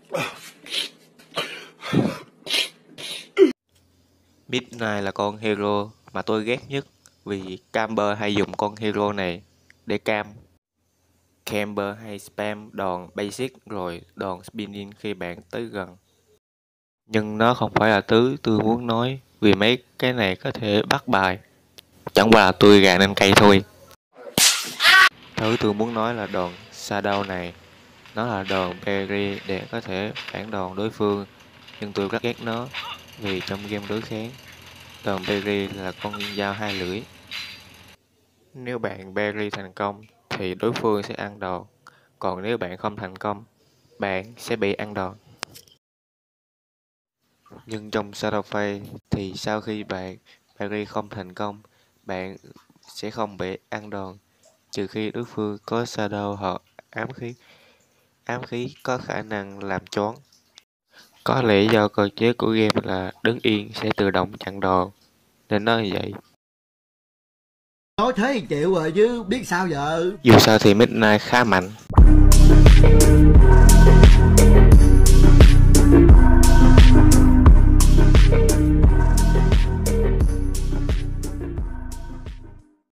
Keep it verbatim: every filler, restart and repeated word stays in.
Midnight là con hero mà tôi ghét nhất vì camper hay dùng con hero này để cam. Camper hay spam đòn basic rồi đòn spinning khi bạn tới gần. Nhưng nó không phải là thứ tôi muốn nói vì mấy cái này có thể bắt bài. Chẳng qua là tôi gà nên cây thôi. Thứ tôi muốn nói là đòn shadow này. Nó là đòn parry để có thể phản đòn đối phương. Nhưng tôi rất ghét nó vì trong game đối kháng, đòn parry là con dao hai lưỡi. Nếu bạn parry thành công thì đối phương sẽ ăn đòn. Còn nếu bạn không thành công, bạn sẽ bị ăn đòn. Nhưng trong Shadowface thì sau khi bạn parry không thành công, bạn sẽ không bị ăn đòn, trừ khi đối phương có Shadow hoặc ám khí. Ám khí có khả năng làm choáng. Có lẽ do cơ chế của game là đứng yên sẽ tự động chặn đòn, nên nó như vậy. Nói thế thì chịu rồi chứ biết sao giờ. Dù sao thì Midnight khá mạnh.